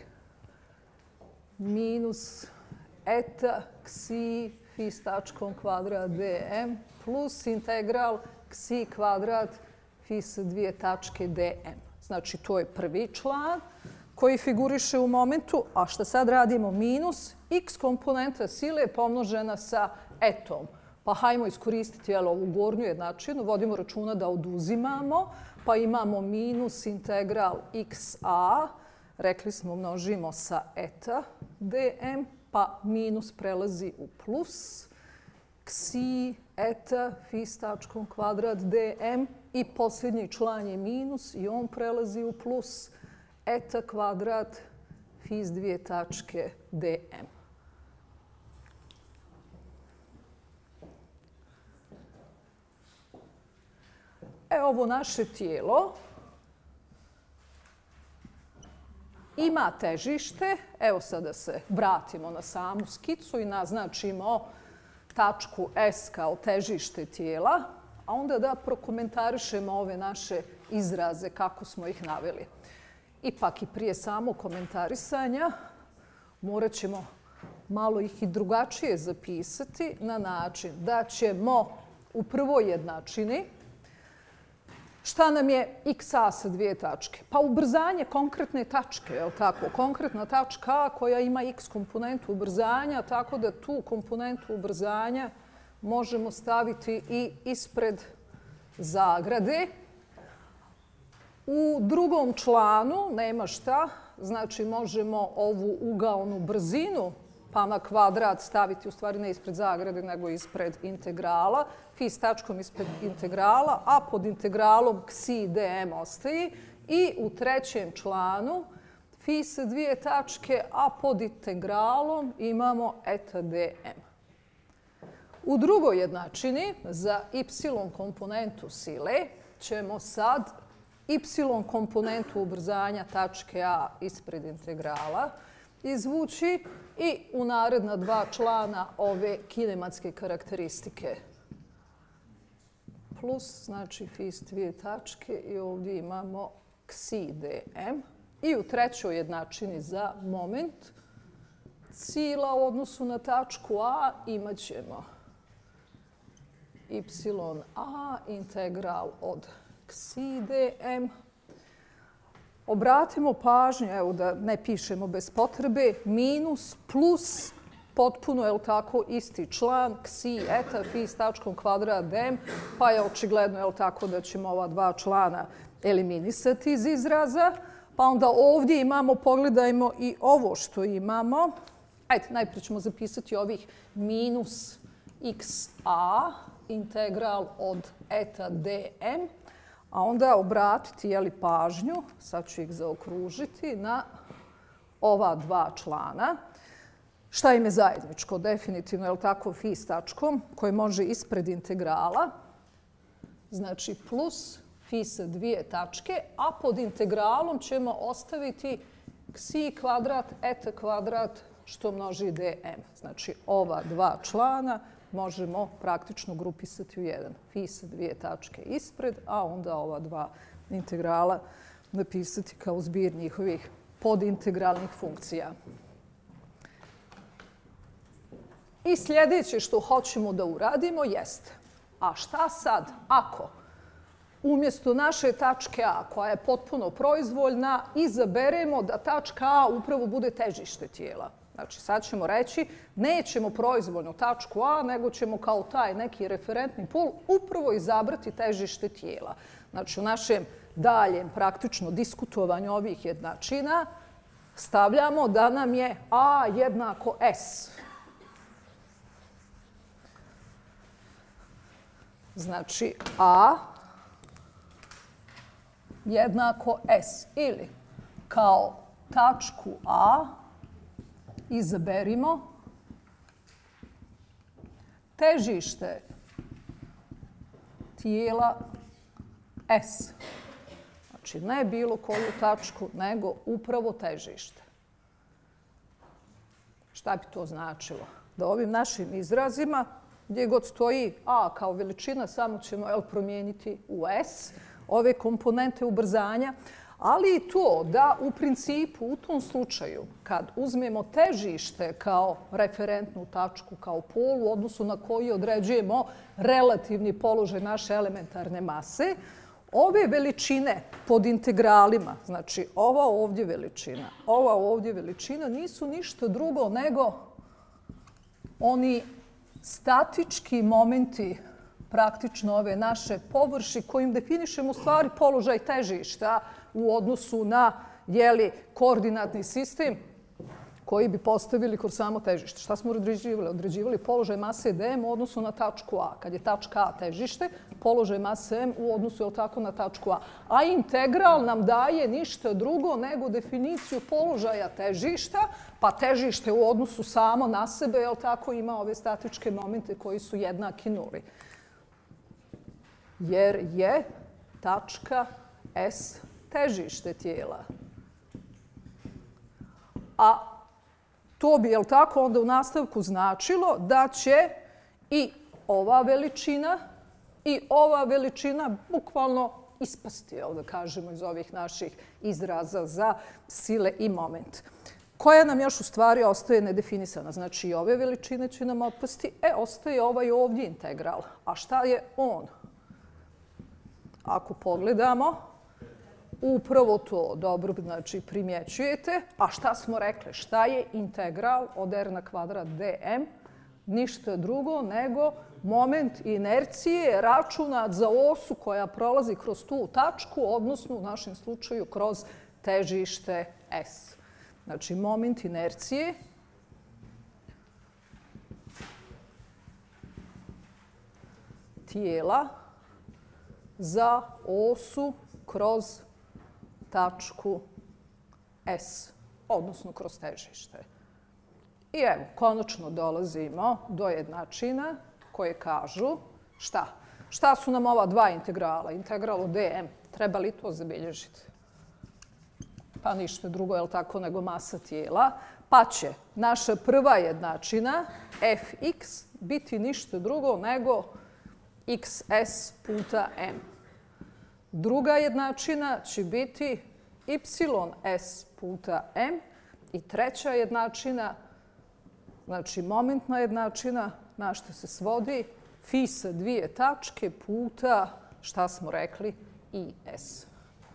Minus eta ksi fi s tačkom kvadrat dm plus integral ksi kvadrat fi s dvije tačke dm. Znači, to je prvi član koji figuriše u momentu, a što sad radimo? Minus x komponenta sile pomnožena sa etom. Pa hajmo iskoristiti, jel, ovu gornju jednačinu, vodimo računa da oduzimamo, pa imamo minus integral xa, rekli smo množimo sa eta dm, pa minus prelazi u plus, ksi eta fi s tačkom kvadrat dm i posljednji član je minus i on prelazi u plus, eta kvadrat fi s dvije tačke dm. E, ovo naše tijelo ima težište. Evo sad da se vratimo na samu skicu i naznačimo tačku S kao težište tijela, a onda da prokomentarišemo ove naše izraze kako smo ih naveli. Ipak i prije samog komentarisanja morat ćemo malo ih i drugačije zapisati na način da ćemo u prvoj jednačini Šta nam je xa sa dvije tačke? Pa ubrzanje konkretne tačke, je li tako? Konkretna tačka A koja ima x komponentu ubrzanja, tako da tu komponentu ubrzanja možemo staviti i ispred zagrade. U drugom članu nema šta, znači možemo ovu ugaonu brzinu pa na kvadrat staviti, u stvari ne ispred zagrade, nego ispred integrala, fi s tačkom ispred integrala, a pod integralom ksi dm ostaje. I u trećem članu fi sa dvije tačke, a pod integralom imamo eta dm. U drugoj jednačini za y komponentu sile ćemo sad y komponentu ubrzanja tačke A ispred integrala izvući i u naredna dva člana ove kinematske karakteristike. Plus, znači fi s dvije tačke i ovdje imamo ksi dm. I u trećoj jednačini za moment cila u odnosu na tačku A imat ćemo ya integral od ksi dm. Obratimo pažnju, evo da ne pišemo bez potrebe, minus plus potpuno, je li tako, isti član ksi eta fi s tačkom kvadrat dm, pa je očigledno, je li tako, da ćemo ova dva člana eliminisati iz izraza. Pa onda ovdje imamo, pogledajmo i ovo što imamo. Ajde, najprije ćemo zapisati ovih minus xa integral od eta dm, a onda obratiti, je li, pažnju, sad ću ih zaokružiti, na ova dva člana. Šta im je zajedničko? Definitivno, je li tako, fi s tačkom koji može ispred integrala, znači plus fi sa dvije tačke, a pod integralom ćemo ostaviti ksi kvadrat eta kvadrat što množi dm. Znači ova dva člana možemo praktično grupisati u jedan. Fi sa dvije tačke ispred, a onda ova dva integrala napisati kao zbir njihovih podintegralnih funkcija. I sljedeće što hoćemo da uradimo jeste, a šta sad ako umjesto naše tačke A, koja je potpuno proizvoljna, izaberemo da tačka A upravo bude težište tijela. Znači, sad ćemo reći, nećemo proizvoljnu tačku A, nego ćemo kao taj neki referentni pol upravo izabrati težište tijela. Znači, u našem daljem praktično diskutovanju ovih jednačina stavljamo da nam je A jednako S. Znači, A jednako S. Ili kao tačku A izaberimo težište tijela S. Znači, ne bilo koju tačku, nego upravo težište. Šta bi to značilo? Da ovim našim izrazima, gdje god stoji A kao veličina, samo ćemo jel, promijeniti u S ove komponente ubrzanja, ali i to da u principu u tom slučaju kad uzmemo težište kao referentnu tačku, kao pol u odnosu na koji određujemo relativni položaj naše elementarne mase, ove veličine pod integralima, znači ova ovdje veličina, ova ovdje veličina nisu ništa drugo nego oni statički momenti praktično ove naše površi kojim definišemo u stvari položaj težišta u odnosu na jeli, koordinatni sistem koji bi postavili kroz samo težište. Šta smo određivali? Određivali položaj mase dm u odnosu na tačku A. Kad je tačka A težište, položaj mase m u odnosu je tako na tačku A. A integral nam daje ništa drugo nego definiciju položaja težišta, pa težište u odnosu samo na sebe, je tako, ima ove statičke momente koji su jednaki nuli. Jer je tačka S težište tijela. A to bi, jel tako, onda u nastavku značilo da će i ova veličina i ova veličina bukvalno ispasti, jel da kažemo, iz ovih naših izraza za sile i moment. Koja nam još u stvari ostaje nedefinisana. Znači i ove veličine će nam otpasti. E, ostaje ovaj ovdje integral. A šta je on? ako pogledamo, upravo to dobro znači, primjećujete. A šta smo rekli? Šta je integral od r na kvadrat dm? Ništa drugo nego moment inercije računat za osu koja prolazi kroz tu tačku, odnosno u našem slučaju kroz težište S. Znači, moment inercije tijela za osu kroz tačku S, odnosno kroz težište. I evo, konačno dolazimo do jednačina koje kažu šta? Šta su nam ova dva integrala? Integral od dm. Treba li to zabilježiti? Pa ništa drugo, je li tako, nego masa tijela. Pa će naša prva jednačina, fx, biti ništa drugo nego xs puta m. Druga jednačina će biti ys puta m. I treća jednačina, znači momentna jednačina, na što se svodi, fi sa dvije tačke puta, šta smo rekli, is.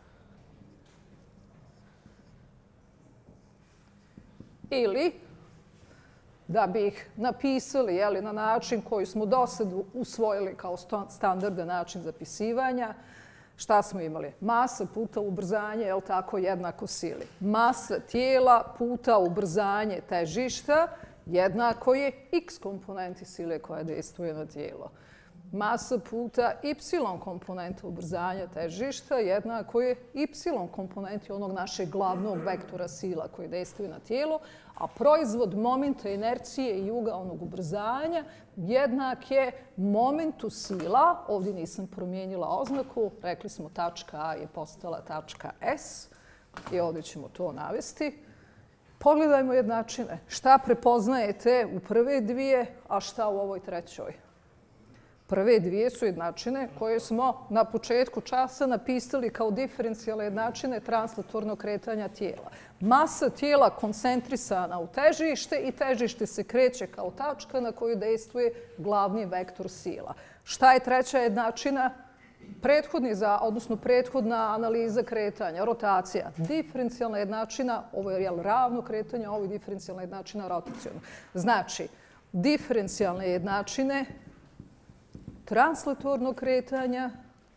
Ili, da bi ih napisali jeli, na način koji smo do sad usvojili kao standardan način zapisivanja, šta smo imali? Masa puta ubrzanje, je li tako, jednako sili. Masa tijela puta ubrzanje težišta jednako je x komponenti sile koja dejstvuje na tijelo. Masa puta y komponenta ubrzanja težišta jednako je y komponenti onog našeg glavnog vektora sila koji dejstvuje na tijelo, a proizvod momenta inercije i juga onog ubrzanja jednak je momentu sila. Ovdje nisam promijenila oznaku, rekli smo tačka A je postala tačka S i ovdje ćemo to navesti. Pogledajmo jednačine. Šta prepoznajete u prve dvije, a šta u ovoj trećoj? Prve dvije su jednačine koje smo na početku časa napisali kao diferencijalne jednačine translatornog kretanja tijela. Masa tijela koncentrisana u težište i težište se kreće kao tačka na koju dejstvuje glavni vektor sila. Šta je treća jednačina? Prethodni, odnosno prethodna analiza kretanja, rotacija. Diferencijalna jednačina, ovo je ravno kretanje, ovo je diferencijalna jednačina rotacijalna. Znači, diferencijalne jednačine translatornog kretanja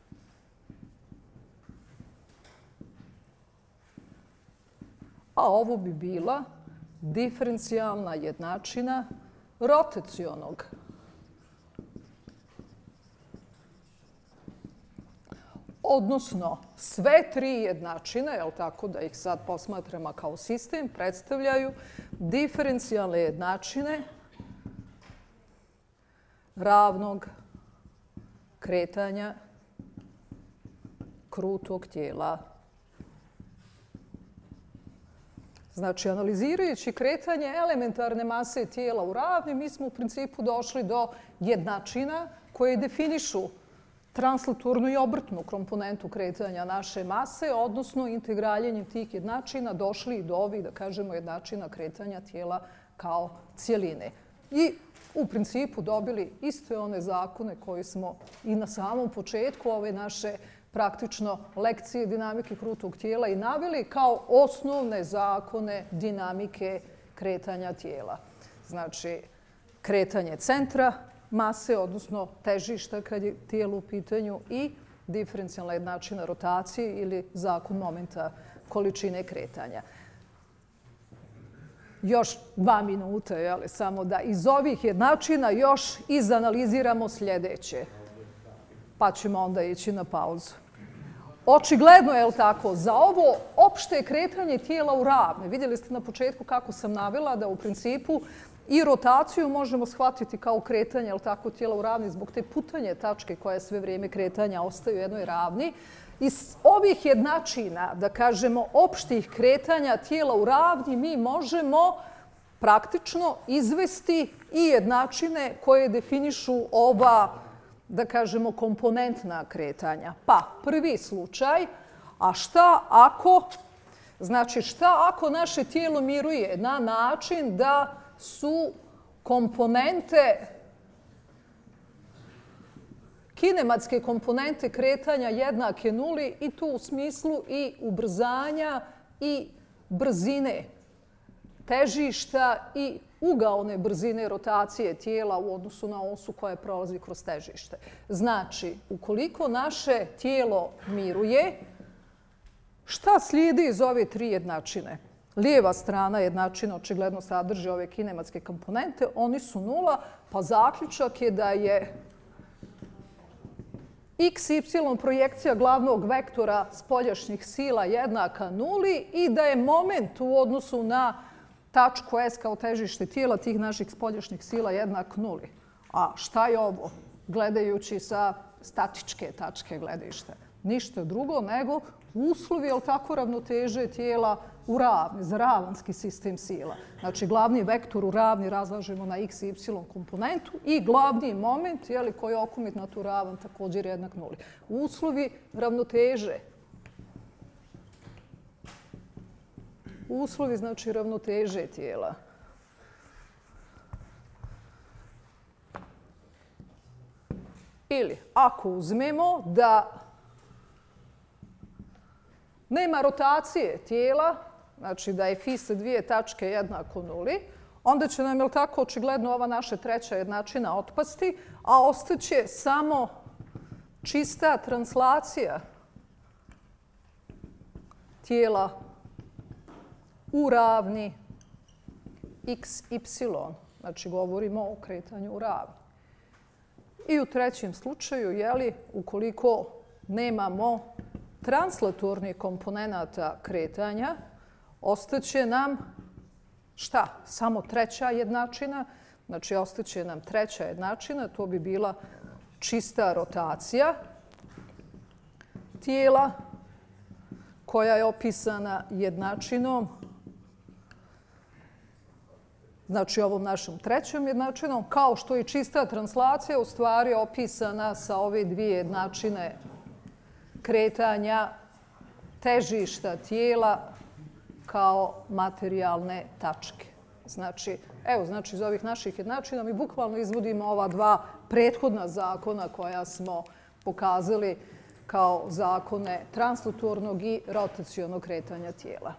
a ovo bi bila diferencijalna jednačina rotacionog. Odnosno, sve tri jednačine, je li tako da ih sad posmatramo kao sistem, predstavljaju diferencijalne jednačine ravnog kretanja krutog tijela. Znači, analizirajući kretanje elementarne mase tijela u ravni, mi smo u principu došli do jednačina koje definišu translatornu i obrtnu komponentu kretanja naše mase, odnosno integraljenjem tih jednačina došli i do ovih, da kažemo, jednačina kretanja tijela kao cijeline. I u principu dobili iste one zakone koje smo i na samom početku ove naše praktično lekcije dinamike krutog tijela i naveli kao osnovne zakone dinamike kretanja tijela. Znači, kretanje centra mase, odnosno težišta kad je tijelo u pitanju i diferencijalna jednačina rotacije ili zakon momenta količine kretanja. Još dva minuta, jel, samo da iz ovih jednačina još izanaliziramo sljedeće. Pa ćemo onda ići na pauzu. Očigledno je, tako, za ovo opšte kretanje tijela u ravni. Vidjeli ste na početku kako sam navela da u principu i rotaciju možemo shvatiti kao kretanje, jel tako, tijela u ravni zbog te putanje tačke koja sve vrijeme kretanja ostaju u jednoj ravni. Iz ovih jednačina, da kažemo, opštih kretanja tijela u ravni, mi možemo praktično izvesti i jednačine koje definišu ova, da kažemo, komponentna kretanja. Pa, prvi slučaj, a šta ako, znači šta ako naše tijelo miruje na način da su komponente kinematske komponente kretanja jednake nuli i tu u smislu i ubrzanja i brzine težišta i ugaone brzine rotacije tijela u odnosu na osu koja prolazi kroz težište. Znači, ukoliko naše tijelo miruje, šta slijedi iz ove tri jednačine? Lijeva strana jednačina očigledno sadrži ove kinematske komponente, oni su nula, pa zaključak je da je x, y projekcija glavnog vektora spoljašnjih sila jednaka nuli i da je moment u odnosu na tačku S kao težište tijela tih naših spoljašnjih sila jednak nuli. A šta je ovo? Gledajući sa statičke tačke gledišta. Ništa drugo nego uslovi, jel tako, ravnoteže tijela u ravni, za ravanski sistem sila. Znači, glavni vektor u ravni razlažemo na x i y komponentu i glavni moment, jeli, koji je okumit na tu ravan, također jednak nuli. Uslovi ravnoteže. Uslovi, znači, ravnoteže tijela. Ili, ako uzmemo da nema rotacije tijela, znači da je φ sa dvije tačke jednako nuli, onda će nam, jel tako, očigledno ova naša treća jednačina otpasti, a ostaće samo čista translacija tijela u ravni x, y. Znači, govorimo o kretanju u ravni. I u trećem slučaju, jeli, ukoliko nemamo translatornih komponenata kretanja, ostaće nam šta? Samo treća jednačina. Znači, ostaće nam treća jednačina. To bi bila čista rotacija tijela koja je opisana jednačinom, znači ovom našom trećom jednačinom, kao što i čista translacija u stvari opisana sa ove dvije jednačine kretanja težišta tijela kao materijalne tačke. Znači, evo, znači iz ovih naših jednačina mi bukvalno izvodimo ova dva prethodna zakona koja smo pokazali kao zakone translatornog i rotacionog kretanja tijela.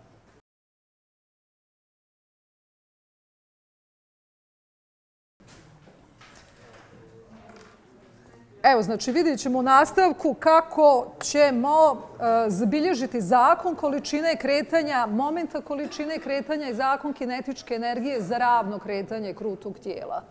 Evo, znači vidjet ćemo u nastavku kako ćemo zabilježiti zakon količine kretanja, momenta količine kretanja i zakon kinetičke energije za ravno kretanje krutog tijela.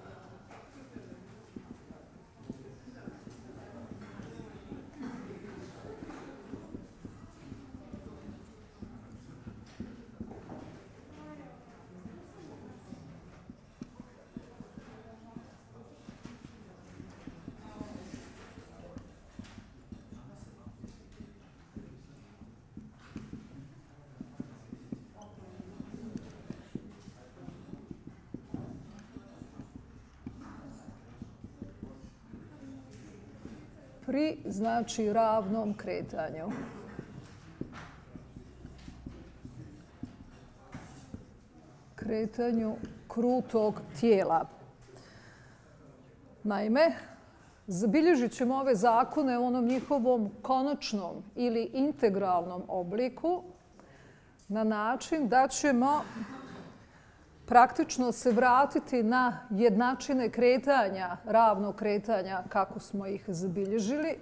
Pri, znači, ravnom kretanju. Kretanju krutog tijela. Naime, zabilježit ćemo ove zakone u onom njihovom konačnom ili integralnom obliku na način da ćemo praktično se vratiti na jednačine kretanja, ravnog kretanja kako smo ih zabilježili.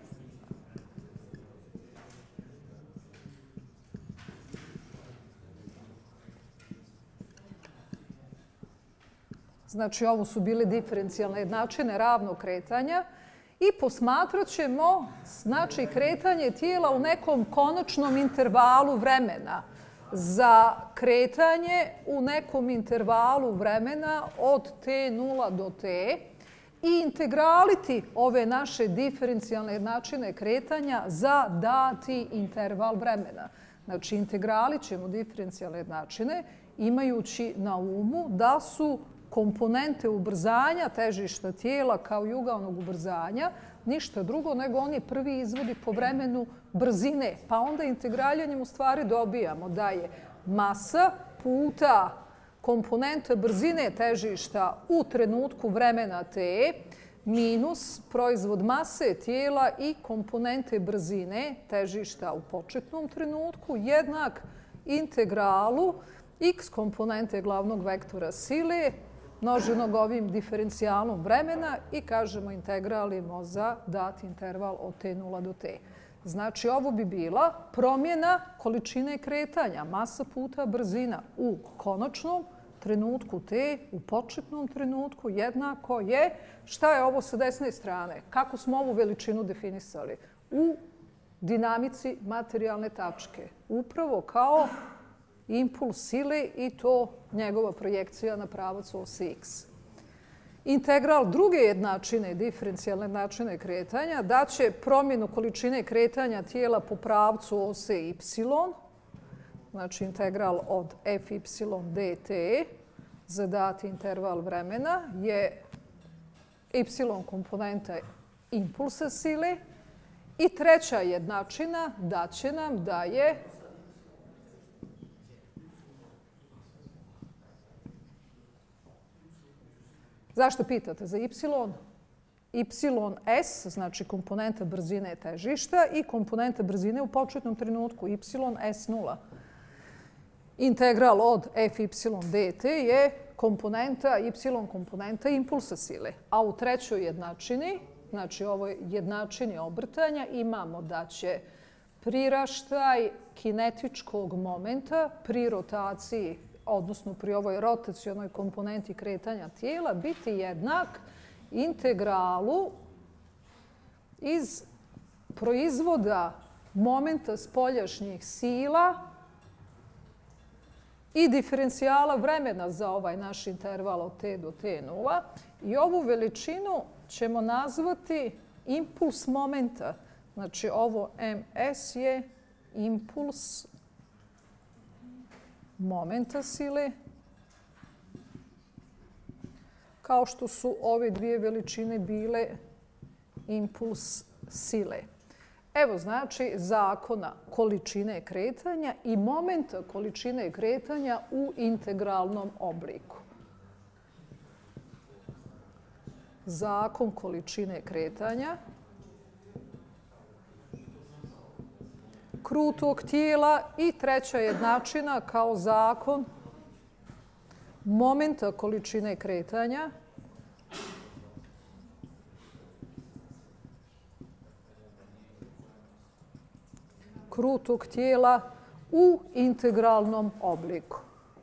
Znači, ovo su bile diferencijalne jednačine ravnog kretanja i posmatrat ćemo, znači, kretanje tijela u nekom konačnom intervalu vremena. Za kretanje u nekom intervalu vremena od t nula do t i integraliti ove naše diferencijalne jednačine kretanja za dati interval vremena. Znači, integralit ćemo diferencijalne jednačine imajući na umu da su komponente ubrzanja težišta tijela kao i ugaonog ubrzanja ništa drugo nego oni prvi izvodi po vremenu brzine. Pa onda integraljanjem u stvari dobijamo da je masa puta komponenta brzine težišta u trenutku vremena t minus proizvod mase tijela i komponente brzine težišta u početnom trenutku jednak integralu x komponente glavnog vektora sile množenog ovim diferencijalom vremena i kažemo integralimo za dati interval od t nula do t. Znači, ovo bi bila promjena količine kretanja, masa puta brzina u konačnom trenutku t, u početnom trenutku jednako je, šta je ovo sa desne strane? Kako smo ovu veličinu definisali? U dinamici materijalne tačke. Upravo kao impuls sile i to njegova projekcija na pravac osi x. Integral druge jednačine, diferencijalne jednačine kretanja, daće promjenu količine kretanja tijela po pravcu ose y, znači integral od fy dt za dati interval vremena je y komponenta impulsa sile i treća jednačina daće nam da je zašto pitate? Za y? Ys, znači komponenta brzine težišta i komponenta brzine u početnom trenutku, y s nula. Integral od fy dt je komponenta, y komponenta impulsa sile. A u trećoj jednačini, znači ovoj jednačini obrtanja, imamo da će priraštaj kinetičkog momenta pri rotaciji, odnosno pri ovoj rotacionoj komponenti kretanja tijela, biti jednak integralu iz proizvoda momenta spoljašnjih sila i diferencijala vremena za ovaj naš interval od t do t nula. I ovu veličinu ćemo nazvati impuls momenta. Znači ovo ms je impuls momenta sile, kao što su ove dvije veličine bile impuls sile. Evo znači zakona količine kretanja i momenta količine kretanja u integralnom obliku. Zakon količine kretanja krutog tijela i treća jednačina kao zakon momenta količine kretanja krutog tijela u integralnom obliku.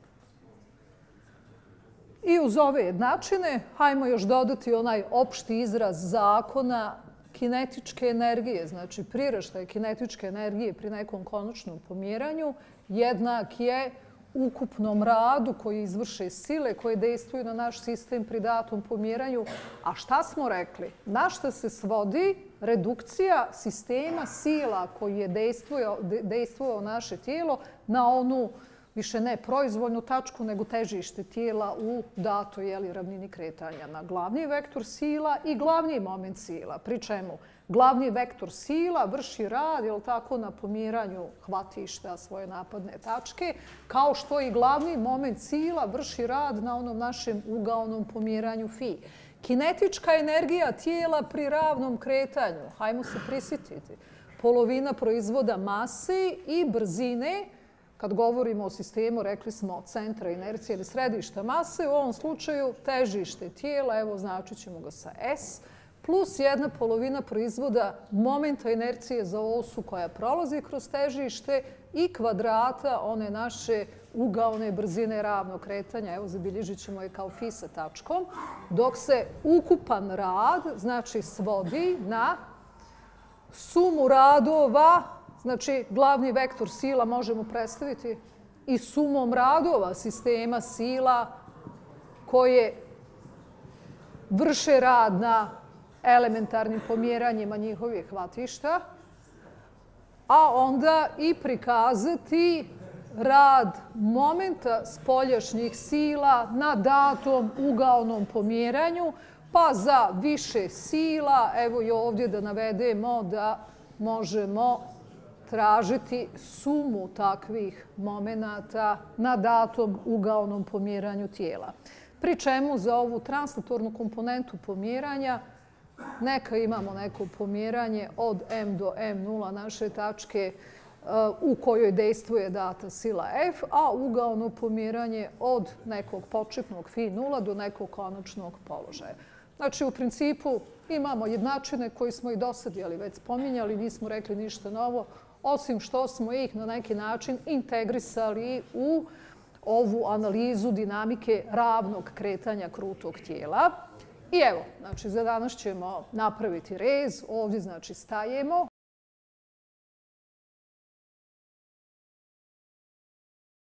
I uz ove jednačine hajmo još dodati onaj opšti izraz zakona kinetičke energije, znači priraštaj kinetičke energije pri nekom konačnom pomjeranju jednak je ukupnom radu koji izvrše sile koje dejstvuju na naš sistem pri datom pomjeranju. A šta smo rekli? Na šta se svodi redukcija sistema sila koji je dejstvovao naše tijelo na onu više ne proizvoljnu tačku, nego težište tijela u datoj ravnini kretanja na glavni vektor sila i glavni moment sila. Pri čemu glavni vektor sila vrši rad, jel tako, na pomjeranju hvatišta svoje napadne tačke, kao što i glavni moment sila vrši rad na onom našem ugaonom pomjeranju fi. Kinetička energija tijela pri ravnom kretanju, hajmo se prisjetiti, polovina proizvoda mase i brzine. Kad govorimo o sistemu, rekli smo centra inercije ili središta mase, u ovom slučaju težište tijela, evo značit ćemo ga sa S, plus jedna polovina proizvoda momenta inercije za osu koja prolazi kroz težište i kvadrata one naše ugaone brzine ravnog kretanja, evo zabilježit ćemo je kao fi sa tačkom, dok se ukupan rad, znači svodi na sumu radova. Znači, glavni vektor sila možemo predstaviti i sumom radova sistema sila koje vrše rad na elementarnim pomjeranjima njihovih hvatišta, a onda i prikazati rad momenta spoljašnjih sila na datom ugaonom pomjeranju, pa za više sila, evo i ovdje da navedemo da možemo tražiti sumu takvih momenata na datom ugaonom pomjeranju tijela. Pri čemu za ovu translatornu komponentu pomjeranja neka imamo neko pomjeranje od M do M nula naše tačke u kojoj dejstvuje data sila F, a ugaono pomjeranje od nekog početnog phi nula do nekog konačnog položaja. Znači, u principu imamo jednačine koje smo i dosad već spominjali, nismo rekli ništa novo, osim što smo ih na neki način integrisali u ovu analizu dinamike ravnog kretanja krutog tijela. I evo, znači, za danas ćemo napraviti rez. Ovdje, znači, stajemo